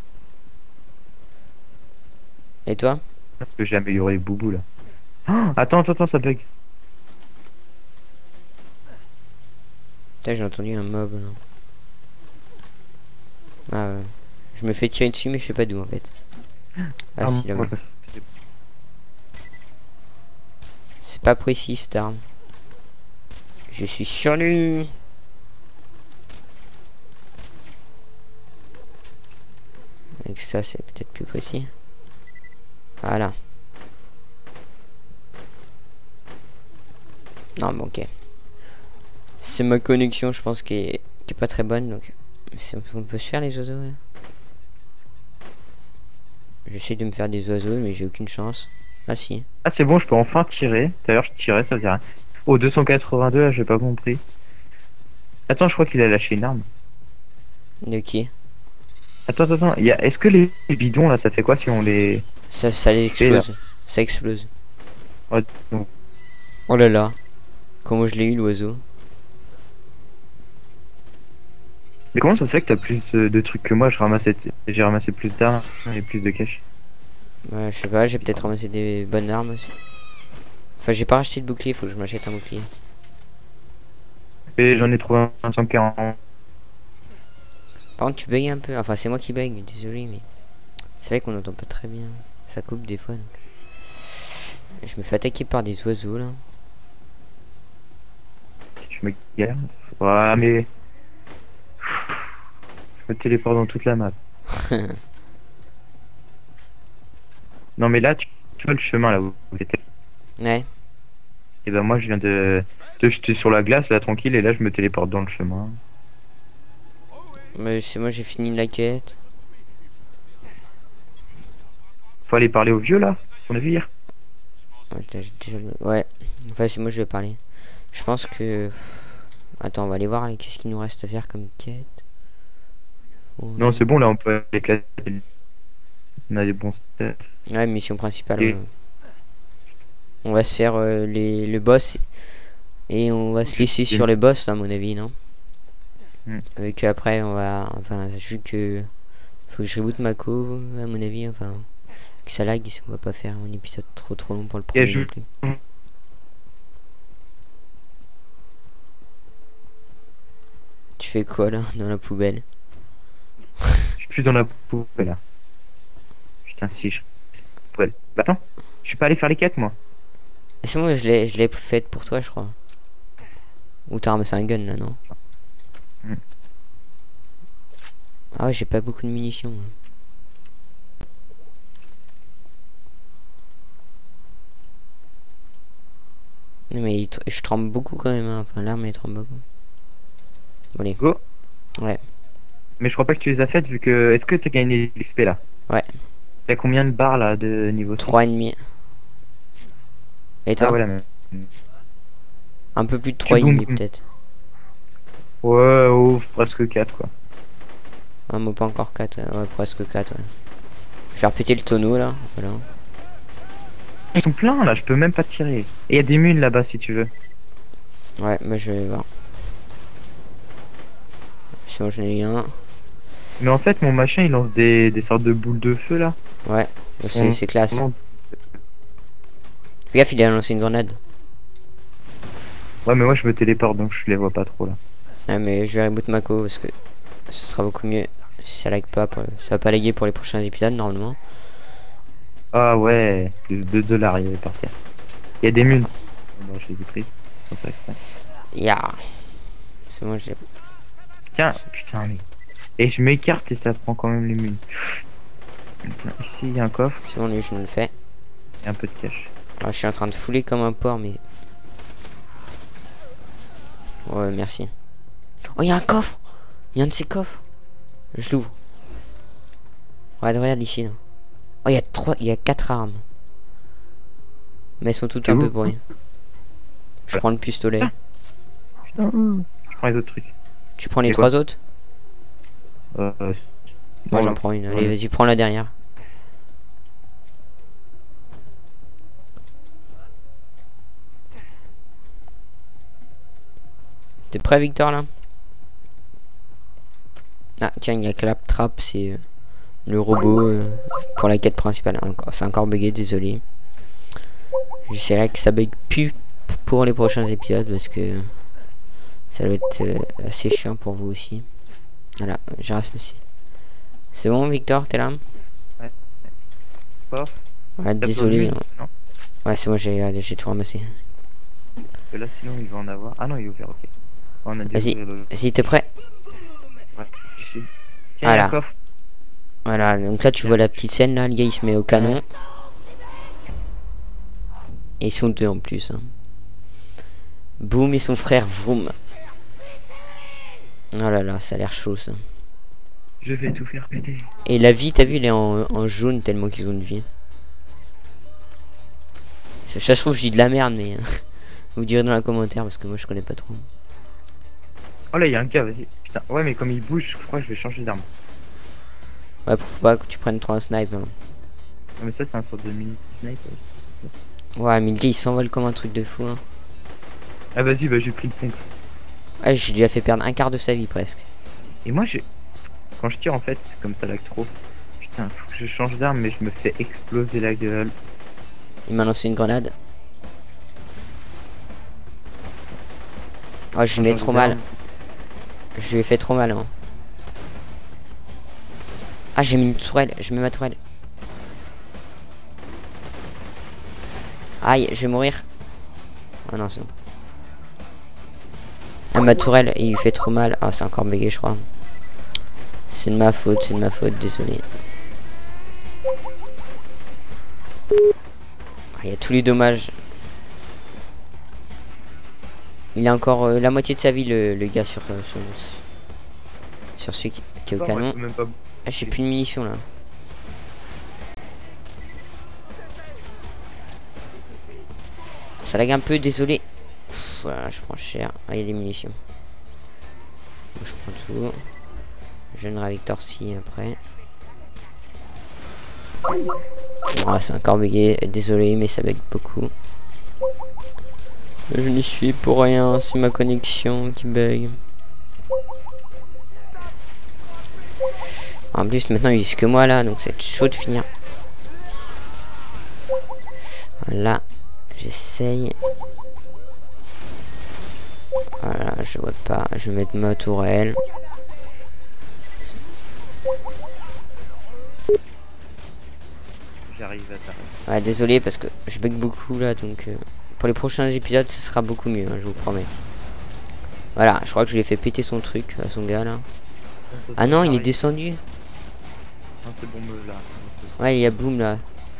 Speaker 1: Et toi?
Speaker 2: Parce que j'ai amélioré le boubou là. Oh, attends, ça bug.
Speaker 1: Putain, j'ai entendu un mob là. Ah ouais. Je me fais tirer dessus mais je sais pas d'où en fait. Ah si là-bas. C'est pas précis cette arme. Je suis sur lui. Avec ça c'est peut-être plus précis. Voilà. Non bon ok. C'est ma connexion je pense qui est pas très bonne donc. On peut se faire les oiseaux. Ouais. J'essaie de me faire des oiseaux mais j'ai aucune chance. Ah si.
Speaker 2: Ah c'est bon, je peux enfin tirer. Tout à l'heure je tirais, ça faisait rien. Oh 282 là, j'ai pas compris. Attends, je crois qu'il a lâché une arme.
Speaker 1: De qui?
Speaker 2: Attends, est-ce que les bidons là, ça fait quoi si on les...
Speaker 1: Ça les explose. Ça explose.
Speaker 2: Oh, non.
Speaker 1: Oh là là. Comment je l'ai eu l'oiseau?
Speaker 2: Mais comment ça se fait que t'as plus de trucs que moi? J'ai ramassé plus d'armes et plus de cash.
Speaker 1: Ouais, je sais pas, j'ai peut-être ramassé des bonnes armes aussi. Enfin, j'ai pas racheté de bouclier, faut que je m'achète un bouclier.
Speaker 2: Et j'en ai trouvé un 140.
Speaker 1: Par contre, tu bugs un peu. Enfin, c'est moi qui bug, désolé, mais c'est vrai qu'on entend pas très bien. Ça coupe des fois. Donc. Je me fais attaquer par des oiseaux là.
Speaker 2: Je me galère. Ouais, mais. Je me téléporte dans toute la map. Non, mais là, tu vois le chemin là où vous étiez.
Speaker 1: Ouais.
Speaker 2: Et ben moi, je viens de jeter sur la glace là, tranquille, et là, je me téléporte dans le chemin.
Speaker 1: Mais c'est moi, j'ai fini la quête.
Speaker 2: Faut aller parler au vieux là, qu'on a vu hier.
Speaker 1: Ouais, ouais. Enfin, c'est moi, je vais parler. Je pense que. Attends, on va aller voir qu'est-ce qu'il nous reste à faire comme quête. Oh,
Speaker 2: Non, c'est bon, là, on peut éclater. On a des bons stats.
Speaker 1: ouais, mission principale.
Speaker 2: Et-
Speaker 1: On va se faire le boss. Et on va se laisser sur les boss, à mon avis, non? Avec après, on va. Enfin, vu que. Faut que je reboot ma co, à mon avis, enfin. Que ça lag, on va pas faire un épisode trop long pour le premier non plus. Tu fais quoi là, dans la poubelle?
Speaker 2: Je suis plus dans la poubelle là. Putain, si je. Poubelle. Bah attends, je suis pas allé faire les quêtes moi.
Speaker 1: C'est moi, je l'ai faite pour toi, je crois. Ou t'as ramassé un gun là, non? Ah ouais, j'ai pas beaucoup de munitions. Non, mais je tremble beaucoup quand même, hein. Enfin, l'arme elle tremble beaucoup. Bon, allez.
Speaker 2: Go.
Speaker 1: Ouais.
Speaker 2: Mais je crois pas que tu les as faites vu que. Est-ce que t'as gagné l'XP là?
Speaker 1: Ouais.
Speaker 2: T'as combien de barres là de niveau
Speaker 1: 3,5. Et toi?
Speaker 2: Ah voilà. Mais...
Speaker 1: Un peu plus de 3,5 peut-être.
Speaker 2: Ouais, oh, presque 4 quoi.
Speaker 1: Ah, moi pas encore 4. Ouais, presque 4. Ouais. Je vais répéter le tonneau là. Voilà.
Speaker 2: Ils sont pleins là, je peux même pas tirer. Et il y a des mules là-bas si tu veux.
Speaker 1: Ouais, moi je vais voir. Sinon j'en ai eu un.
Speaker 2: Mais en fait, mon machin il lance des sortes de boules de feu là.
Speaker 1: Ouais, c'est classe. Fais gaffe, il a lancé une grenade.
Speaker 2: Ouais, mais moi je me téléporte donc je les vois pas trop là.
Speaker 1: Ah, mais je vais reboot ma co parce que ce sera beaucoup mieux si ça lag pas. Ça va pas laguer pour les prochains épisodes normalement.
Speaker 2: Ah ouais, 2 dollars il y avait par terre. Il y a des mules. Bon, je les ai prises.
Speaker 1: Yeah. C'est moi, je l'ai.
Speaker 2: Tiens, putain, mais. Et je m'écarte et ça prend quand même les mules. Putain, ici il y a un coffre.
Speaker 1: C'est bon, lui, je me le fais.
Speaker 2: Et un peu de cash.
Speaker 1: Ah, je suis en train de fouler comme un porc, mais. Ouais, merci. Oh, il y a un coffre! Il y a un de ces coffres. Je l'ouvre. Regarde ici là. Oh, il y a 4 armes. Mais elles sont toutes un peu pourries. Je prends le pistolet.
Speaker 2: Putain, je prends les autres trucs.
Speaker 1: Tu prends les 3 autres? Moi j'en prends une. Allez, vas-y, prends la dernière. T'es prêt, Victor, là? Ah, tiens, il y a Claptrap, c'est le robot pour la quête principale. C'est encore bugué, désolé. J'essaierai que ça bug plus pour les prochains épisodes parce que ça va être assez chiant pour vous aussi. Voilà, j'ai aussi. C'est bon, Victor, t'es là?
Speaker 2: Ouais. Fort.
Speaker 1: Ouais, désolé. Ouais, c'est moi, j'ai tout ramassé.
Speaker 2: Parce que là, sinon, il va en avoir. Ah non, il est ouvert, ok.
Speaker 1: Vas-y, t'es prêt?
Speaker 2: Ouais, je suis. Tiens,
Speaker 1: voilà.
Speaker 2: un coffre.
Speaker 1: Voilà, donc là, tu vois la petite scène, là, le gars, il se met au canon. Et ils sont deux en plus. Hein. Boom et son frère Vroom. Oh là là, ça a l'air chaud ça.
Speaker 2: Je vais tout faire péter.
Speaker 1: Et la vie, t'as vu, elle est en jaune tellement qu'ils ont de vie. Ça se trouve, je dis de la merde, mais vous direz dans les commentaires parce que moi je connais pas trop.
Speaker 2: Oh là, il y a un gars, vas-y. Putain, ouais, mais comme il bouge, je crois que je vais changer d'arme.
Speaker 1: Ouais, faut pas que tu prennes trop un snipe. Hein.
Speaker 2: Non, mais ça, c'est un sorte de mini snipe.
Speaker 1: Ouais, mais le gars il s'envole comme un truc de fou. Hein.
Speaker 2: Ah, vas-y, bah j'ai pris le pompe.
Speaker 1: Ouais, j'ai déjà fait perdre un quart de sa vie presque.
Speaker 2: Et moi, quand je tire, en fait, c'est comme ça lag trop. Putain, faut que je change d'arme, mais je me fais exploser la gueule.
Speaker 1: Il m'a lancé une grenade. Oh, je lui mets trop mal. Je lui ai fait trop mal. Hein. Ah, j'ai mis une tourelle. Je mets ma tourelle. Aïe, je vais mourir. Ah non, c'est bon. Ah, ma tourelle, il lui fait trop mal. Ah, c'est encore bégué, je crois. C'est de ma faute, désolé. Il y a tous les dommages. Il a encore la moitié de sa vie, le gars, sur celui qui est au canon. Ah, j'ai plus de munitions là. Ça lag un peu, désolé. Voilà, je prends cher. Ah, il y a des munitions. Bon, je prends tout. Je donnerai à Victor si après. Ah, c'est encore bugué. Désolé, mais ça bug beaucoup. Je n'y suis pour rien. C'est ma connexion qui bug. En plus, maintenant il vise que moi là, donc c'est chaud de finir. Voilà. J'essaye. Voilà, je vois pas. Je vais mettre ma tourelle.
Speaker 2: J'arrive à t'arrêter.
Speaker 1: Ouais, désolé parce que je bug beaucoup là, donc pour les prochains épisodes, ce sera beaucoup mieux, hein, je vous promets. Voilà, je crois que je lui ai fait péter son truc à son gars là. Ah non, il est descendu.
Speaker 2: Non, c'est bon, là.
Speaker 1: Ouais, il y a Boom là.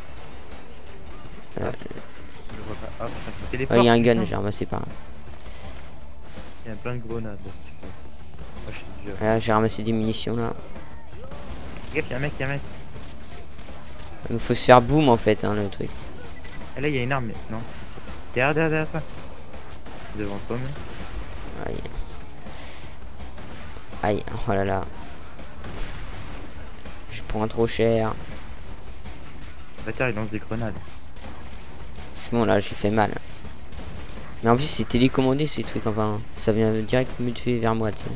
Speaker 2: Oh,
Speaker 1: il y a un gun, j'ai ramassé par là.
Speaker 2: Il y a plein de grenades.
Speaker 1: Là, j'ai ramassé des munitions là.
Speaker 2: Regarde, il y a un mec,
Speaker 1: Il faut se faire boom en fait, hein, le truc.
Speaker 2: Et là, il y a une arme, mais non. Derrière toi. Devant toi, mais.
Speaker 1: Aïe. Aïe, oh là là. Je prends trop cher.
Speaker 2: Bâtard, il lance des grenades.
Speaker 1: C'est bon, là, je fais mal. Mais en plus, c'est télécommandé ces trucs, enfin, ça vient direct me tuer vers moi, tu sais.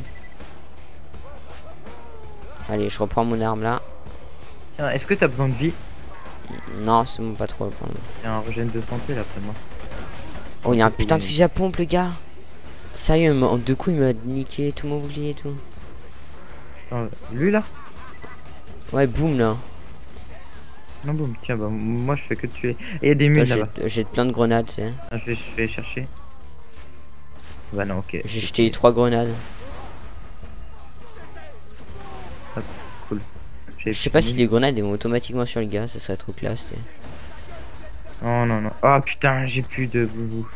Speaker 1: Allez, je reprends mon arme là.
Speaker 2: Tiens, est-ce que t'as besoin de vie?
Speaker 1: Non, c'est bon, pas trop.
Speaker 2: Il y a un régène de santé là près de moi.
Speaker 1: Oh, il y a un putain de fusil à pompe, le gars. Sérieux, en 2 coups, il m'a niqué tout mon bouclier et tout.
Speaker 2: Attends, lui là?
Speaker 1: Ouais, boum là.
Speaker 2: Non, boum, tiens, bah moi je fais que tuer. Et il y a des mines là-bas.
Speaker 1: J'ai plein de grenades, tu sais.
Speaker 2: Ah, je vais chercher. Bah non, ok.
Speaker 1: J'ai jeté 3 grenades.
Speaker 2: Ah, cool.
Speaker 1: Je sais pas si les grenades vont automatiquement sur le gars, ça serait trop classe. T'sais.
Speaker 2: Oh non, non. Oh putain, j'ai plus de boubou.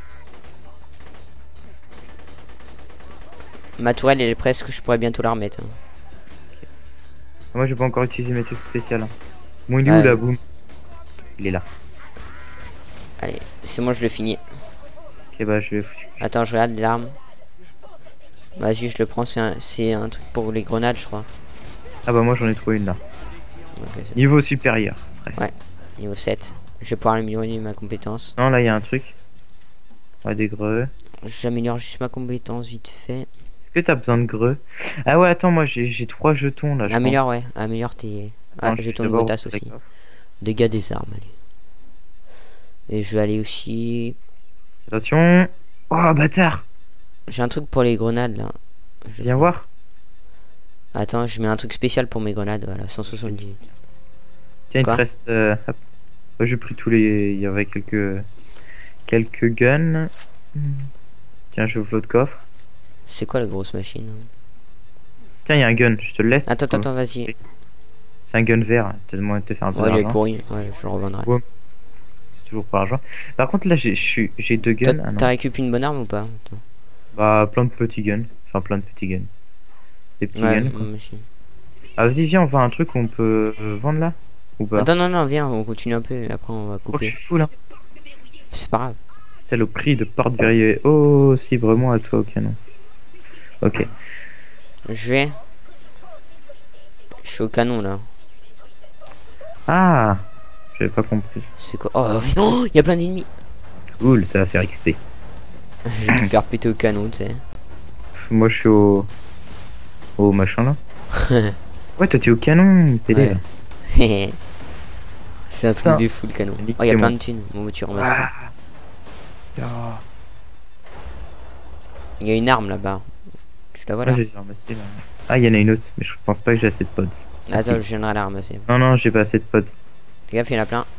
Speaker 1: Ma tourelle, elle est presque, je pourrais bientôt la remettre. Hein.
Speaker 2: Okay. Moi, j'ai pas encore utilisé mes trucs spéciales. Hein. Bon, il est où là, boum? Il est là.
Speaker 1: Allez, c'est moi, je le finis.
Speaker 2: Ok, bah je vais.
Speaker 1: Attends, je regarde l'arme. Vas-y, je le prends, c'est un truc pour les grenades, je crois.
Speaker 2: Ah bah moi j'en ai trouvé une là.
Speaker 1: Okay,
Speaker 2: niveau supérieur.
Speaker 1: Ouais, niveau 7. Je vais pouvoir améliorer ma compétence.
Speaker 2: Non, là il y a un truc. Ouais, des greux.
Speaker 1: J'améliore juste ma compétence vite fait.
Speaker 2: Est-ce que t'as besoin de greux? Ah ouais, attends, moi j'ai 3 jetons là.
Speaker 1: Améliore, ouais, améliore tes jetons de botas aussi. Dégâts des armes, allez. Et je vais aller aussi.
Speaker 2: Attention. Oh bâtard!
Speaker 1: J'ai un truc pour les grenades là.
Speaker 2: Viens voir.
Speaker 1: Attends, je mets un truc spécial pour mes grenades, voilà, 170.
Speaker 2: Tiens, il te reste. Hop. Moi j'ai pris tous les. Il y avait quelques guns. Tiens, j'ouvre l'autre coffre.
Speaker 1: C'est quoi la grosse machine?
Speaker 2: Tiens, il y a un gun, je te le laisse.
Speaker 1: Attends, vas-y.
Speaker 2: C'est un gun vert, te demande de te faire un peu d'argent.
Speaker 1: Ouais, il est pourri, ouais, je le revendrai.
Speaker 2: Ouais. C'est toujours pour l'argent. Par contre, là, j'ai 2 guns.
Speaker 1: T'as récupéré une bonne arme ou pas? Attends.
Speaker 2: Bah, plein de petits guns. Enfin, plein de petits guns. Des petits
Speaker 1: ouais,
Speaker 2: guns. Ah, vas-y, viens, on va un truc où on peut vendre là. Ou pas?
Speaker 1: Attends, non, viens, on continue un peu et après on va couper.
Speaker 2: Oh, je suis fou là.
Speaker 1: C'est pas grave.
Speaker 2: Saloperie de porte verrouillée. Oh, si, vraiment à toi au canon. Ok.
Speaker 1: Je suis au canon là.
Speaker 2: Ah, j'avais pas compris.
Speaker 1: C'est quoi? Oh, il y a plein d'ennemis.
Speaker 2: Cool, ça va faire XP.
Speaker 1: Je vais te faire péter au canon, tu sais.
Speaker 2: Moi, je suis au. Au machin là. Ouais, toi t'es au canon, télé
Speaker 1: Ouais.
Speaker 2: là.
Speaker 1: C'est un truc
Speaker 2: Putain.
Speaker 1: de fou le canon.
Speaker 2: Nique
Speaker 1: Oh, il y a
Speaker 2: moi.
Speaker 1: plein de thunes. Bon, tu ramasses tout.
Speaker 2: Ah.
Speaker 1: Il y a une arme là-bas. Tu la vois là?
Speaker 2: Ouais, j'ai ramassé là. Ah, il y en a une autre, mais je pense pas que j'ai assez de pods. Ah,
Speaker 1: Attends,
Speaker 2: si.
Speaker 1: je viendrai la ramasser.
Speaker 2: Non, non, j'ai pas assez de pods.
Speaker 1: Fais gaffe, il y en a plein.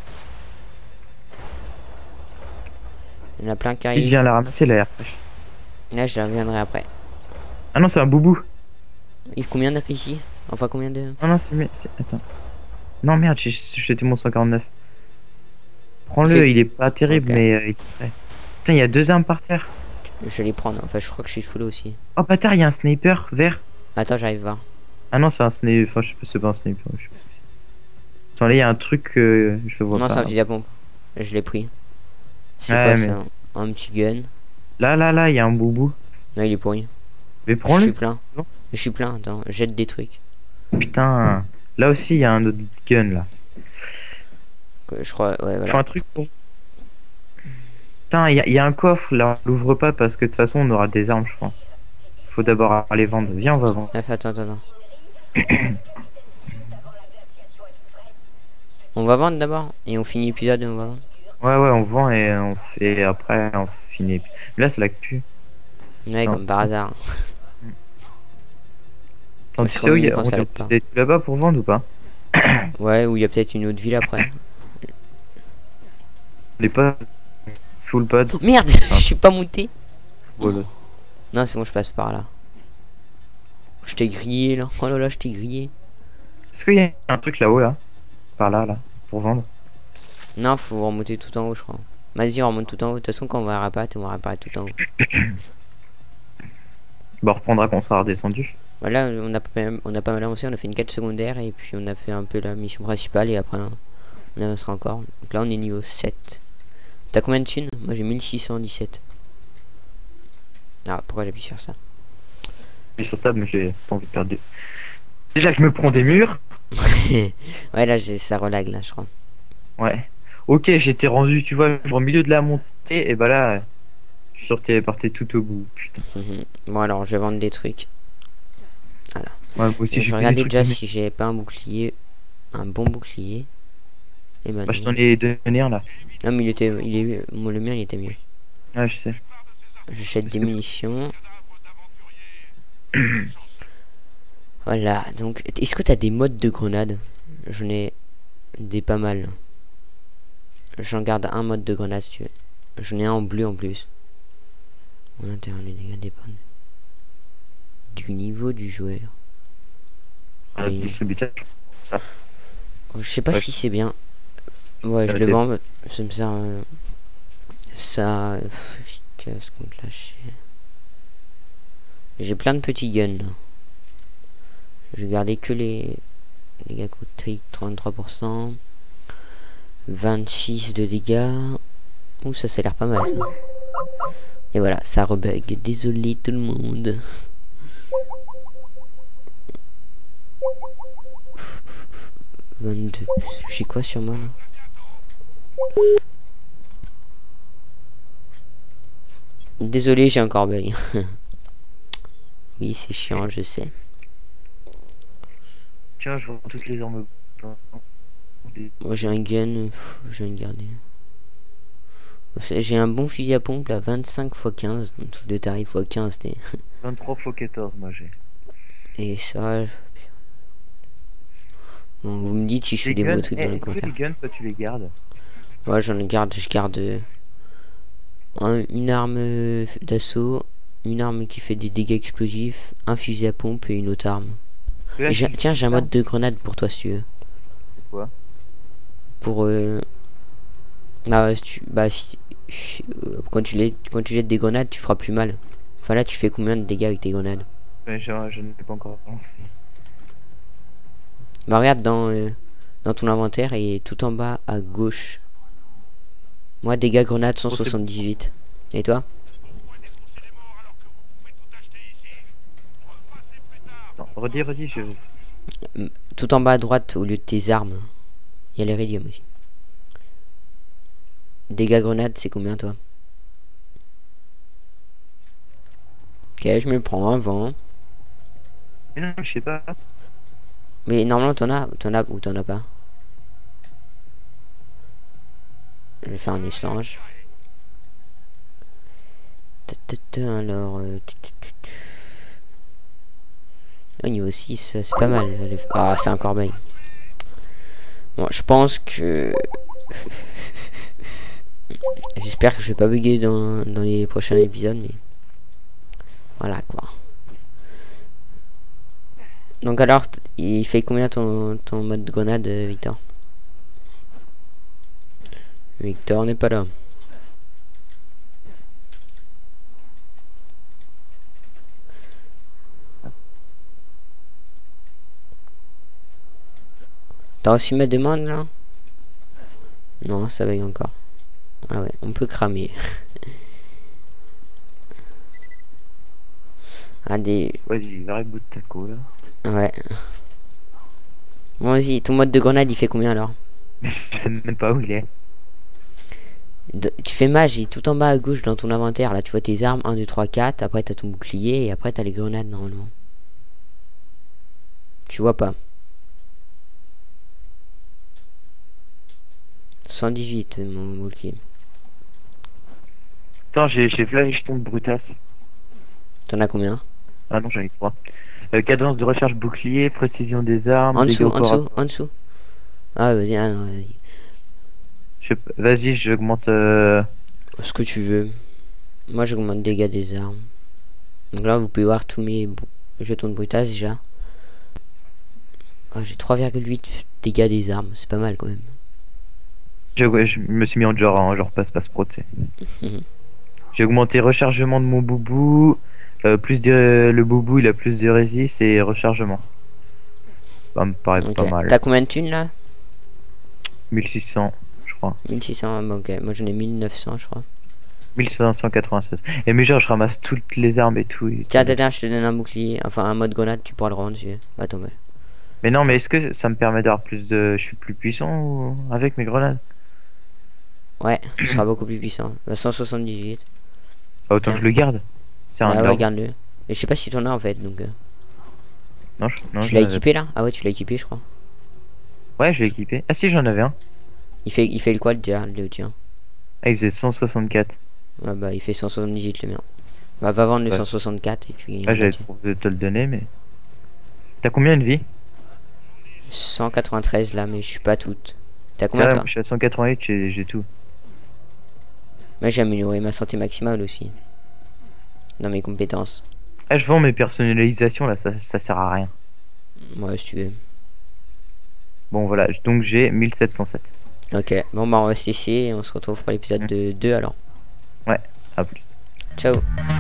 Speaker 1: Il y en a plein qui
Speaker 2: Oui, je
Speaker 1: arrivent.
Speaker 2: viens la ramasser la air fraîche.
Speaker 1: Là, je la reviendrai après.
Speaker 2: Ah non, c'est un boubou.
Speaker 1: Il combien de ici? Enfin, combien de.
Speaker 2: Non, non, attends. Non, merde, j'ai jeté mon 149. Prends-le,
Speaker 1: fait-
Speaker 2: il est pas terrible,
Speaker 1: Ok.
Speaker 2: mais il est prêt. Putain, il y a 2 armes par terre.
Speaker 1: Je vais les prendre. Enfin, je crois que je suis full aussi.
Speaker 2: Oh, bâtard, il y a un sniper vert.
Speaker 1: Attends, j'arrive voir.
Speaker 2: Ah non, c'est un sniper. Enfin, je sais pas, c'est pas un sniper. Je sais pas. Attends, là, il y a un truc que je vois
Speaker 1: Non, c'est
Speaker 2: pas.
Speaker 1: un fusil à pompe. Je l'ai pris. C'est
Speaker 2: Ouais,
Speaker 1: quoi
Speaker 2: mais...
Speaker 1: ça? Un petit gun.
Speaker 2: Là, il y a un boubou.
Speaker 1: Non, il est pourri.
Speaker 2: Mais
Speaker 1: Je suis
Speaker 2: prends-le.
Speaker 1: plein.
Speaker 2: Non.
Speaker 1: Je suis plein. Attends, jette des trucs.
Speaker 2: Putain. Là aussi, il y a un autre gun, là.
Speaker 1: Je crois. Ouais,
Speaker 2: Faut
Speaker 1: voilà.
Speaker 2: un truc pour... Putain, il y a un coffre, là. On l'ouvre pas parce que de toute façon, on aura des armes, je pense. Faut d'abord aller vendre. Viens, on va vendre.
Speaker 1: Attends. On va vendre d'abord. Et on finit l'épisode et on va vendre.
Speaker 2: Ouais, on vend et on fait après, on finit. Là, c'est l'actu.
Speaker 1: Ouais,
Speaker 2: Non.
Speaker 1: comme par hasard.
Speaker 2: Attends,
Speaker 1: C'est
Speaker 2: tu sais où il y a...
Speaker 1: quand ça l'aide pas.
Speaker 2: T'es là-bas pour vendre ou pas?
Speaker 1: Ouais, ou il y a peut-être une autre ville après.
Speaker 2: On est pas full pod.
Speaker 1: Oh, merde, je suis pas monté.
Speaker 2: Voilà.
Speaker 1: Non, c'est bon, je passe par là. Je t'ai grillé là. Oh là là, je t'ai grillé.
Speaker 2: Est-ce qu'il y a un truc là-haut, là? Par là, pour vendre?
Speaker 1: Non, faut remonter tout en haut, je crois. Vas-y, on remonte tout en haut. De toute façon, quand on va réapparaître, on va réapparaître tout en haut.
Speaker 2: Bah, on reprendra quand on sera redescendu.
Speaker 1: Voilà, on a pas mal avancé. On a fait une quête secondaire et puis on a fait un peu la mission principale et après on avancera encore. Donc là, on est niveau 7. T'as combien de thunes? Moi, j'ai 1617. Ah, pourquoi j'appuie sur ça?
Speaker 2: Je suis sur table, mais j'ai pas envie de perdre. Déjà que je me prends des murs.
Speaker 1: Ouais, là, ça relag, là, je crois.
Speaker 2: Ouais. Ok, j'étais rendu, tu vois, au milieu de la montée, et bah là, je suis sorti parti tout au bout. Putain.
Speaker 1: Bon, alors, je vais vendre des trucs. Voilà.
Speaker 2: Ouais, moi aussi,
Speaker 1: Et
Speaker 2: j'ai
Speaker 1: je
Speaker 2: pris
Speaker 1: regardais
Speaker 2: des trucs,
Speaker 1: déjà
Speaker 2: mais-
Speaker 1: si j'avais pas un bouclier. Un bon bouclier. Et ben
Speaker 2: Bah, je
Speaker 1: non.
Speaker 2: t'en ai donné un là.
Speaker 1: Non, mais moi, le mien, il était mieux.
Speaker 2: Ouais, je sais.
Speaker 1: J'achète
Speaker 2: Parce
Speaker 1: des
Speaker 2: que-
Speaker 1: munitions. Voilà, donc, est-ce que t'as des modes de grenade? J'en ai des pas mal. J'en garde un mode de grenade si tu veux. J'en ai un en bleu en plus. En intérieur, les dégâts dépendent du niveau du joueur.
Speaker 2: Un
Speaker 1: Oui.
Speaker 2: distributeur. Ça.
Speaker 1: Je sais pas
Speaker 2: Ouais.
Speaker 1: si c'est bien. Ouais, je le vends. Ça me sert. Ça. Efficace contre la chair. J'ai plein de petits guns. Là. Je vais garder que les dégâts critiques, 33%. 26 de dégâts. Ouh, ça a l'air pas mal ça. Et voilà, ça rebug. Désolé tout le monde. « 22. J'ai quoi sur moi là? Désolé, j'ai encore bug. Oui, c'est chiant, je sais.
Speaker 2: Tiens, je vends toutes les armes.
Speaker 1: Moi j'ai un gun, je vais le garder. J'ai un bon fusil à pompe là, 25 x 15, donc truc de tarif x 15 c'était.
Speaker 2: 23 x 14, moi j'ai.
Speaker 1: Et ça. Bon, vous me dites si je fais des beaux trucs dans les commentaires.
Speaker 2: Les guns, toi tu les gardes?
Speaker 1: Ouais, je garde une arme d'assaut, une arme qui fait des dégâts explosifs, un fusil à pompe et une autre arme. Et tiens, j'ai un mode de grenade pour toi si tu veux.
Speaker 2: C'est quoi?
Speaker 1: Pour quand tu jettes des grenades, tu feras plus mal. Enfin là, tu fais combien de dégâts avec tes grenades?
Speaker 2: Je ne l'ai pas encore lancé.
Speaker 1: Bah regarde dans ton inventaire et tout en bas à gauche. Moi dégâts grenades 178. Et toi?
Speaker 2: Non, redis, je...
Speaker 1: Tout en bas à droite au lieu de tes armes. Il y a l'iridium aussi. Dégâts grenades c'est combien toi? Ok, je me prends un vent.
Speaker 2: Mais non, je sais pas.
Speaker 1: Mais normalement t'en as ou t'en as pas. Je vais faire un échange. Alors au niveau 6 c'est pas mal. Ah c'est un corbeil. Bon je pense que j'espère que je vais pas bugger dans les prochains épisodes, mais voilà quoi. Donc alors il fait combien ton mode grenade, Victor? Victor n'est pas là. T'as reçu ma demande là? Non, ça bug encore. Ah ouais, on peut cramer. Ah des...
Speaker 2: Vas-y, vrai bout de taco là.
Speaker 1: Ouais. Bon vas-y, ton mode de grenade il fait combien alors?
Speaker 2: Je sais même pas où il est.
Speaker 1: Tu fais mage, il est tout en bas à gauche dans ton inventaire. Là tu vois tes armes, 1, 2, 3, 4. Après t'as ton bouclier et après t'as les grenades normalement. Tu vois pas. 118 mon bouclier.
Speaker 2: Attends, j'ai flash jeton de brutasse.
Speaker 1: T'en as combien?
Speaker 2: Ah non, j'en ai 3. Cadence de recherche bouclier, précision des armes.
Speaker 1: En dessous,
Speaker 2: dégâts au corps à corps.
Speaker 1: en dessous. Ah vas-y, ah non, vas-y.
Speaker 2: Vas-y, j'augmente.
Speaker 1: Ce que tu veux. Moi j'augmente dégâts des armes. Donc là vous pouvez voir tous mes jetons de brutasse déjà. Ah, j'ai 3,8 dégâts des armes, c'est pas mal quand même.
Speaker 2: Ouais, je me suis mis en genre passe pro, tu sais. J'ai augmenté rechargement de mon boubou. Le boubou il a plus de résist et rechargement. Ça me paraît pas mal.
Speaker 1: T'as combien de thunes là?
Speaker 2: 1600, je crois.
Speaker 1: 1600, ok. Moi j'en ai 1900 je crois.
Speaker 2: 1596. Et mais genre je ramasse toutes les armes et tout.
Speaker 1: Tiens, je te donne un bouclier. Enfin un mode grenade, tu pourras le rendre si tu veux. Attends, ouais.
Speaker 2: Mais non, mais est-ce que ça me permet d'avoir plus de... Je suis plus puissant ou... avec mes grenades?
Speaker 1: Ouais, tu seras beaucoup plus puissant. 178.
Speaker 2: Ah, autant que je le garde. C'est un
Speaker 1: Ah ouais,
Speaker 2: ordre.
Speaker 1: garde-le. Et je sais pas si t'en as en fait, donc...
Speaker 2: Non, non,
Speaker 1: tu l'as équipé là? Ah ouais, tu l'as équipé je crois.
Speaker 2: Ouais, je l'ai équipé. Ah si, j'en avais un.
Speaker 1: Il fait le quoi déjà, le tien?
Speaker 2: Ah, il faisait 164.
Speaker 1: Ah bah il fait 178 le mien. Bah va vendre le
Speaker 2: Ouais.
Speaker 1: 164 et puis...
Speaker 2: Ah, j'avais proposé de te le donner, mais... T'as combien de vie?
Speaker 1: 193 là, mais je suis pas toute. T'as combien
Speaker 2: Tiens,
Speaker 1: toi?
Speaker 2: je suis à 188, j'ai tout.
Speaker 1: Moi j'ai amélioré ma santé maximale aussi. Dans mes compétences.
Speaker 2: Ah, je vends mes personnalisations là, ça sert à rien.
Speaker 1: Ouais, si tu veux.
Speaker 2: Bon, voilà, donc j'ai 1707.
Speaker 1: Ok, bon bah on reste ici et on se retrouve pour l'épisode de 2 alors.
Speaker 2: Ouais, à plus.
Speaker 1: Ciao.